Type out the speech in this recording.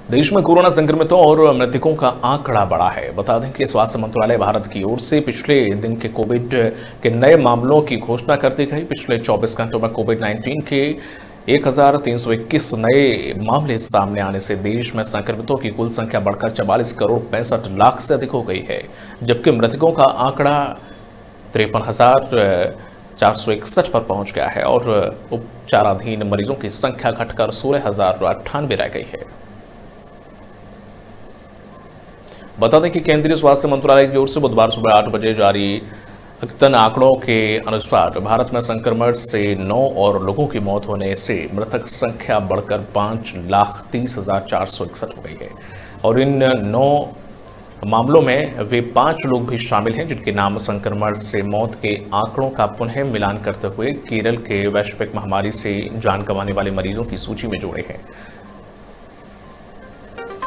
देश में कोरोना संक्रमितों और मृतकों का आंकड़ा बढ़ा है। बता दें कि स्वास्थ्य मंत्रालय भारत की ओर से पिछले दिन के कोविड के नए मामलों की घोषणा कर दी गई। पिछले 24 घंटों में कोविड-19 के 1321 नए मामले सामने आने से देश में संक्रमितों की कुल संख्या बढ़कर 44 करोड़ 65 लाख से अधिक हो गई है, जबकि मृतकों का आंकड़ा 53,461 पर पहुंच गया है और उपचाराधीन मरीजों की संख्या घटकर 16,098 रह गई है। बता दें कि केंद्रीय स्वास्थ्य मंत्रालय की ओर से बुधवार सुबह 8 बजे जारी अद्यतन आंकड़ों के अनुसार भारत में संक्रमण से 9 और लोगों की मौत होने से मृतक संख्या बढ़कर 5,30,461 हो गई है और इन 9 मामलों में वे 5 लोग भी शामिल हैं जिनके नाम संक्रमण से मौत के आंकड़ों का पुनः मिलान करते हुए केरल के वैश्विक महामारी से जान गंवाने वाले मरीजों की सूची में जोड़े हैं।